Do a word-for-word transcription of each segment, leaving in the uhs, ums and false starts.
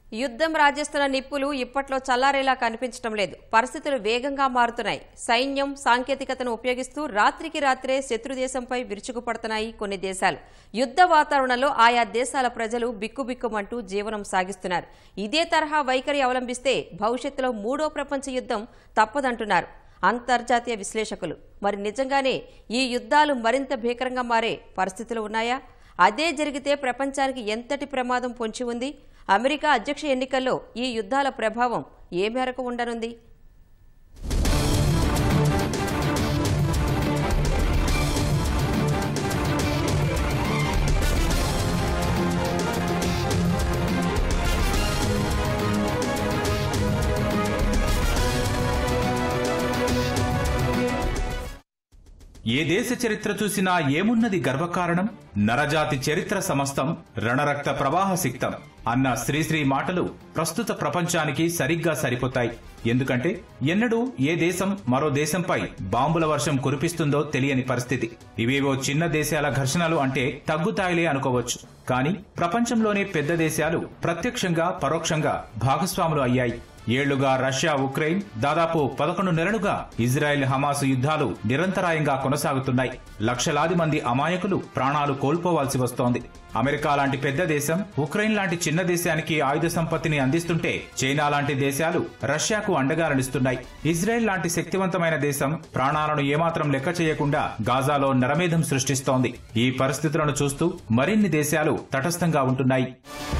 యుద్ధం రాజేస్తున్న నిప్పులు ఇప్పట్లో చల్లారేలా కనిపించడం లేదు. పరిస్థితులు వేగంగా మారుతున్నాయి. సైన్యం సాంకేతికతను ఉపయోగిస్తూ రాత్రికి రాత్రే శత్రుదేశంపై విరుచుకుపడుతున్నాయి కొన్ని దేశాలు. యుద్ధ వాతావరణంలో ఆయా దేశాల ప్రజలు బిక్కుబిక్కుమంటూ జీవనం సాగిస్తున్నారు. ఇదే తరహా వైఖరి అవలంబిస్తే భవిష్యత్తులో మూడో ప్రపంచ యుద్ధం తప్పదంటున్నారు అంతర్జాతీయ విశ్లేషకులు. మరి నిజంగానే ఈ యుద్ధాలు మరింత భీకరంగా మారే పరిస్థితులు ఉన్నాయా? అదే జరిగితే ప్రపంచానికి ఎంతటి ప్రమాదం పొంచి ఉంది? అమెరికా అధ్యక్ష ఎన్నికల్లో ఈ యుద్ధాల ప్రభావం ఏ మేరకు ఉండనుంది? ఏ దేశ చరిత్ర చూసినా ఏమున్నది గర్వకారణం? నరజాతి చరిత్ర సమస్తం రణరక్త ప్రవాహ సిక్తం అన్న శ్రీశ్రీ మాటలు ప్రస్తుత ప్రపంచానికి సరిగ్గా సరిపోతాయి. ఎందుకంటే ఎన్నడూ ఏ దేశం మరో దేశంపై బాంబుల వర్షం కురిపిస్తుందో తెలియని పరిస్థితి. ఇవేవో చిన్న దేశాల ఘర్షణలు అంటే తగ్గుతాయిలే అనుకోవచ్చు. కానీ ప్రపంచంలోనే పెద్ద దేశాలు ప్రత్యక్షంగా పరోక్షంగా భాగస్వాములు అయ్యాయి. ఏళ్లుగా రష్యా ఉక్రెయిన్, దాదాపు పదకొండు నెలలుగా ఇజ్రాయెల్ హమాస్ యుద్ధాలు నిరంతరాయంగా కొనసాగుతున్నాయి. లక్షలాది మంది అమాయకులు ప్రాణాలు కోల్పోవాల్సి వస్తోంది. అమెరికా లాంటి పెద్ద దేశం ఉక్రెయిన్ లాంటి చిన్న దేశానికి ఆయుధ సంపత్తిని అందిస్తుంటే చైనా లాంటి దేశాలు రష్యాకు అండగా నడుస్తున్నాయి. ఇజ్రాయెల్ లాంటి శక్తివంతమైన దేశం ప్రాణాలను ఏమాత్రం లెక్క చేయకుండా గాజాలో నరమేధం సృష్టిస్తోంది. ఈ పరిస్థితులను చూస్తూ మరిన్ని దేశాలు తటస్థంగా ఉంటున్నాయి.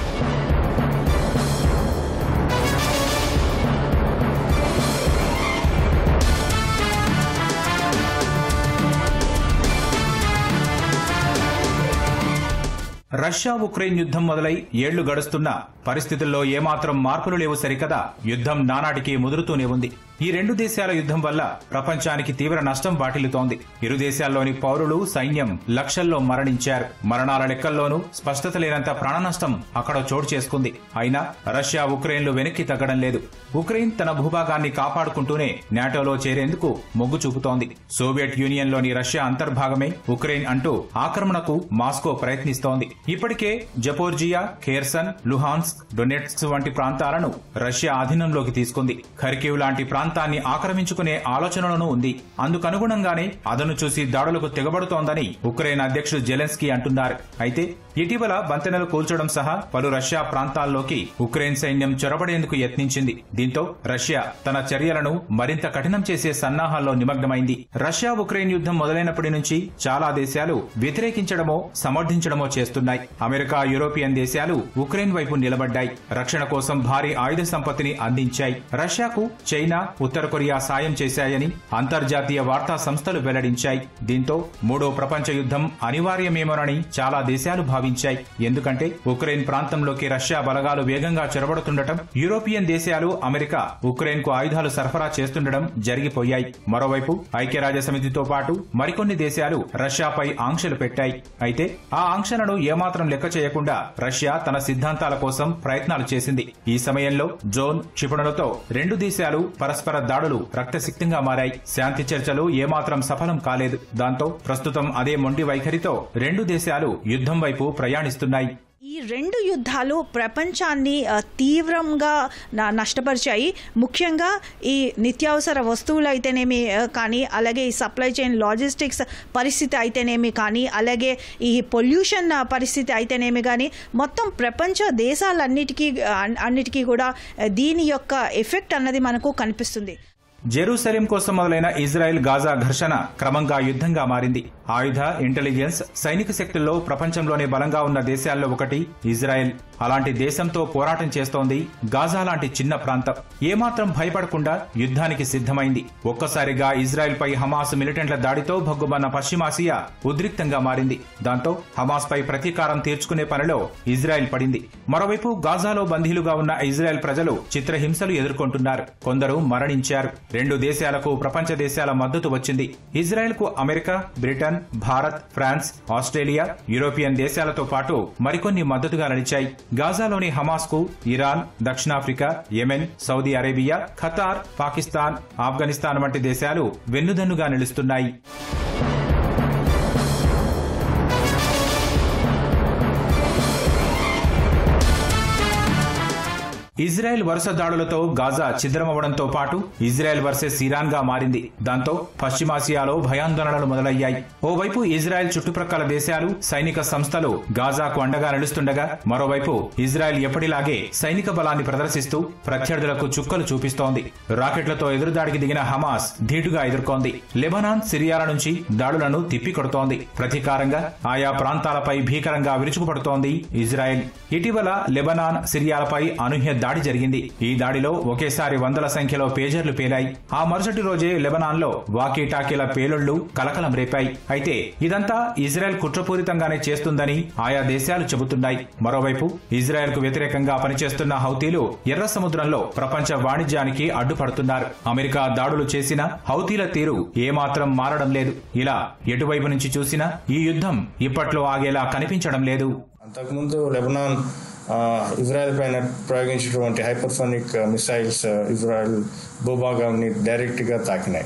రష్యా ఉక్రెయిన్ యుద్ధం మొదలై ఏళ్లు గడుస్తున్నా పరిస్థితుల్లో ఏమాత్రం మార్పులు లేవు సరికదా యుద్ధం నానాటికి ముదురుతూనే ఉంది. ఈ రెండు దేశాల యుద్ధం వల్ల ప్రపంచానికి తీవ్ర నష్టం వాటిల్లుతోంది. ఇరు దేశాల్లోని పౌరులు, సైన్యం లక్షల్లో మరణించారు. మరణాల లెక్కల్లోనూ స్పష్టత లేనంత ప్రాణ నష్టం అక్కడ చోటు చేసుకుంది. అయినా రష్యా ఉక్రెయిన్లు వెనక్కి తగ్గడం లేదు. ఉక్రెయిన్ తన భూభాగాన్ని కాపాడుకుంటూనే నాటోలో చేరేందుకు మొగ్గు చూపుతోంది. సోవియట్ యూనియన్ లోని రష్యా అంతర్భాగమే ఉక్రెయిన్ అంటూ ఆక్రమణకు మాస్కో ప్రయత్నిస్తోంది. ఇప్పటికే జపోర్జియా, ఖేర్సన్, లుహాన్స్క్, డొనెట్స్క్ వంటి ప్రాంతాలను రష్యా ఆధీనంలోకి తీసుకుంది. ఖర్కివ్ లాంటి ప్రాంతాన్ని ఆక్రమించుకునే ఆలోచనలోనూ ఉంది. అందుకనుగుణంగానే అదను చూసి దాడులకు తెగబడుతోందని ఉక్రెయిన్ అధ్యక్షుడు జెలెన్స్కీ అంటున్నారు. అయితే ఇటీవల బంతెనలు కూల్చడం సహా పలు రష్యా ప్రాంతాల్లోకి ఉక్రెయిన్ సైన్యం చొరబడేందుకు యత్నించింది. దీంతో రష్యా తన చర్యలను మరింత కఠినం చేసే సన్నాహాల్లో నిమగ్నమైంది. రష్యా ఉక్రెయిన్ యుద్ధం మొదలైనప్పటి నుంచి చాలా దేశాలు వ్యతిరేకించడమో సమర్థించడమో చేస్తున్నాయి. అమెరికా, యూరోపియన్ దేశాలు ఉక్రెయిన్ వైపు నిలబడ్డాయి. రక్షణ కోసం భారీ ఆయుధ సంపత్తిని అందించాయి. రష్యాకు చైనా, ఉత్తర కొరియా సాయం చేశాయని అంతర్జాతీయ వార్తా సంస్థలు వెల్లడించాయి. దీంతో మూడో ప్రపంచ యుద్ధం అనివార్యమేమోనని చాలా దేశాలు భావించాయి. ఎందుకంటే ఉక్రెయిన్ ప్రాంతంలోకి రష్యా బలగాలు వేగంగా చొరబడుతుండటం, యూరోపియన్ దేశాలు, అమెరికా ఉక్రెయిన్ కు ఆయుధాలు సరఫరా చేస్తుండటం జరిగిపోయాయి. మరోవైపు ఐక్యరాజ్యసమితితో పాటు మరికొన్ని దేశాలు రష్యాపై ఆంక్షలు పెట్టాయి. అయితే ఆ ఆంక్షలను ఏమాత్రం లెక్క చేయకుండా రష్యా తన సిద్ధాంతాల కోసం ప్రయత్నాలు చేసింది. ఈ సమయంలో జోన్ క్షిపణులతో రెండు దేశాలు పరస్పర దాడులు రక్తసిక్తంగా మారాయి. శాంతి చర్చలు ఏమాత్రం సఫలం కాలేదు. దాంతో ప్రస్తుతం అదే మొండి వైఖరితో రెండు దేశాలు యుద్ధం వైపు ప్రయాణిస్తున్నాయి. ఈ రెండు యుద్ధాలు ప్రపంచాన్ని తీవ్రంగా నష్టపరిచాయి. ముఖ్యంగా ఈ నిత్యావసర వస్తువులు అయితేనేమి కానీ, అలాగే ఈ సప్లై చైన్ లాజిస్టిక్స్ పరిస్థితి అయితేనేమి కానీ, అలాగే ఈ పొల్యూషన్ పరిస్థితి అయితేనేమి కానీ, మొత్తం ప్రపంచ దేశాలన్నిటికీ అన్నిటికీ కూడా దీని యొక్క ఎఫెక్ట్ అన్నది మనకు కనిపిస్తుంది. జెరూసలేం కోసం మొదలైన ఇజ్రాయెల్ గాజా ఘర్షణ క్రమంగా యుద్ధంగా మారింది. ఆయుధ, ఇంటెలిజెన్స్, సైనిక శక్తుల్లో ప్రపంచంలోనే బలంగా ఉన్న దేశాల్లో ఒకటి ఇజ్రాయెల్. అలాంటి దేశంతో పోరాటం చేస్తోంది గాజా లాంటి చిన్న ప్రాంతం. ఏమాత్రం భయపడకుండా యుద్ధానికి సిద్ధమైంది. ఒక్కసారిగా ఇజ్రాయెల్ పై హమాస్ మిలిటెంట్ల దాడితో భగ్గుమన్న పశ్చిమాసియా ఉద్రిక్తంగా మారింది. దాంతో హమాస్ పై ప్రతీకారం తీర్చుకునే పనిలో ఇజ్రాయెల్ పడింది. మరోవైపు గాజాలో బందీలుగా ఉన్న ఇజ్రాయెల్ ప్రజలు చిత్రహింసలు ఎదుర్కొంటున్నారు. కొందరు మరణించారు. రెండు దేశాలకు ప్రపంచ దేశాల మద్దతు వచ్చింది. ఇజ్రాయెల్ కు America, Britain, Bharat, France, Australia, European దేశాలతో పాటు మరికొన్ని మద్దతుగా నిలిచాయి. గాజాలోని హమాస్ కు ఇరాన్, దక్షిణాఫ్రికా, Yemen, Saudi Arabia, Qatar, Pakistan, Afghanistan వంటి దేశాలు వెన్నుదన్నుగా నిలుస్తున్నాయి. ఇజ్రాయెల్ వరుస దాడులతో గాజా ఛిద్రమవడంతో పాటు ఇజ్రాయెల్ వర్సెస్ ఇరాన్ గా మారింది. దాంతో పశ్చిమాసియాలో భయాందోళనలు మొదలయ్యాయి. ఓవైపు ఇజ్రాయెల్ చుట్టుప్రక్కల దేశాలు, సైనిక సంస్థలు గాజాకు అండగా నిలుస్తుండగా, మరోవైపు ఇజ్రాయెల్ ఎప్పటిలాగే సైనిక బలాన్ని ప్రదర్శిస్తూ ప్రత్యర్థులకు చుక్కలు చూపిస్తోంది. రాకెట్లతో ఎదురుదాడికి దిగిన హమాస్ ధీటుగా ఎదుర్కొంది. లెబనాన్, సిరియాల నుంచి దాడులను తిప్పికొడుతోంది. ప్రతీకారంగా ఆయా ప్రాంతాలపై భీకరంగా విరుచుకుపడుతోంది ఇజ్రాయెల్. ఇటీవల లెబనాన్, సిరియాలపై అనూహ్య దాడి జరిగింది. ఈ దాడిలో ఒకేసారి వందల సంఖ్యలో పేజర్లు పేలాయి. ఆ మరుసటి రోజే లెబనాన్ లో వాకీటాకీల పేలుళ్లు కలకలం రేపాయి. అయితే ఇదంతా ఇజ్రాయెల్ కుట్రపూరితంగానే చేస్తుందని ఆయా దేశాలు చెబుతున్నాయి. మరోవైపు ఇజ్రాయెల్ కు వ్యతిరేకంగా పనిచేస్తున్న హౌతీలు ఎర్ర సముద్రంలో ప్రపంచ వాణిజ్యానికి అడ్డుపడుతున్నారు. అమెరికా దాడులు చేసిన హౌతీల తీరు ఏమాత్రం మారడం లేదు. ఇలా ఎటువైపు నుంచి చూసినా ఈ యుద్ధం ఇప్పట్లో ఆగేలా కనిపించడం లేదు. అంతకుముందు లెబనాన్ ఇజ్రాయెల్ పైన ప్రయోగించినటువంటి హైపర్సోనిక్ మిసైల్స్ ఇజ్రాయెల్ భూభాగాన్ని డైరెక్ట్ గా తాకినాయి.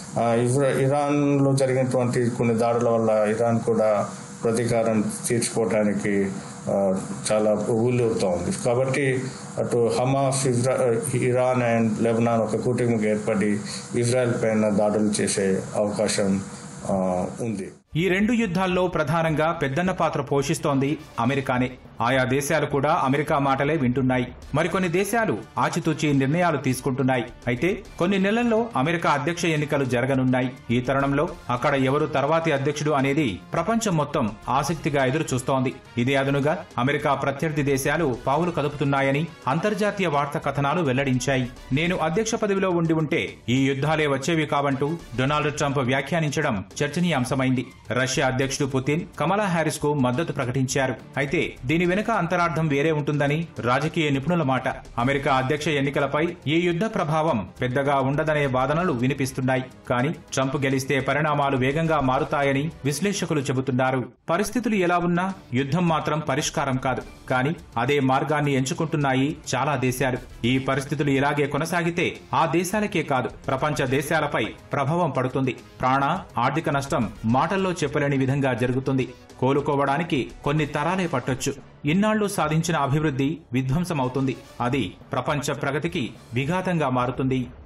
ఇరాన్లో జరిగినటువంటి కొన్ని దాడుల వల్ల ఇరాన్ కూడా ప్రతీకారం తీర్చుకోవడానికి చాలా ఊళ్ళూరుతూ ఉంది. కాబట్టి అటు హమాస్, ఇజ్రా ఇరాన్ అండ్ లెబనాన్ ఒక కూటమిగా ఏర్పడి ఇజ్రాయెల్ పైన దాడులు చేసే అవకాశం ఉంది. ఈ రెండు యుద్ధాల్లో ప్రధానంగా పెద్దన్న పాత్ర పోషిస్తోంది అమెరికానే. ఆయా దేశాలు కూడా అమెరికా మాటలే వింటున్నాయి. మరికొన్ని దేశాలు ఆచితూచి నిర్ణయాలు తీసుకుంటున్నాయి. అయితే కొన్ని నెలల్లో అమెరికా అధ్యక్ష ఎన్నికలు జరగనున్నాయి. ఈ తరుణంలో అక్కడ ఎవరు తర్వాతి అధ్యక్షుడు అనేది ప్రపంచం మొత్తం ఆసక్తిగా ఎదురు చూస్తోంది. ఇదే అదునుగా అమెరికా ప్రత్యర్థి దేశాలు పావులు కదుపుతున్నాయని అంతర్జాతీయ వార్తా కథనాలు వెల్లడించాయి. నేను అధ్యక్ష పదవిలో ఉండి ఉంటే ఈ యుద్ధాలే వచ్చేవి కావంటూ డొనాల్డ్ ట్రంప్ వ్యాఖ్యానించడం చర్చనీయాంశమైంది. రష్యా అధ్యక్షుడు పుతిన్ కమలా హ్యారిస్ కు మద్దతు ప్రకటించారు. అయితే దీని వెనుక అంతరార్థం వేరే ఉంటుందని రాజకీయ నిపుణుల మాట. అమెరికా అధ్యక్ష ఎన్నికలపై ఈ యుద్ధ ప్రభావం పెద్దగా ఉండదనే వాదనలు వినిపిస్తున్నాయి. కానీ ట్రంప్ గెలిస్తే పరిణామాలు వేగంగా మారుతాయని విశ్లేషకులు చెబుతున్నారు. పరిస్థితులు ఎలా ఉన్నా యుద్ధం మాత్రం పరిష్కారం కాదు. కానీ అదే మార్గాన్ని ఎంచుకుంటున్నాయి చాలా దేశాలు. ఈ పరిస్థితులు ఇలాగే కొనసాగితే ఆ దేశాలకే కాదు, ప్రపంచ దేశాలపై ప్రభావం పడుతుంది. ప్రాణ, ఆర్థిక నష్టం మాటల్లో చెప్పలేని విధంగా జరుగుతుంది. కోలుకోవడానికి కొన్ని తరాలే పట్టొచ్చు. ఇన్నాళ్లు సాధించిన అభివృద్ధి విధ్వంసమవుతుంది. అది ప్రపంచ ప్రగతికి విఘాతంగా మారుతుంది.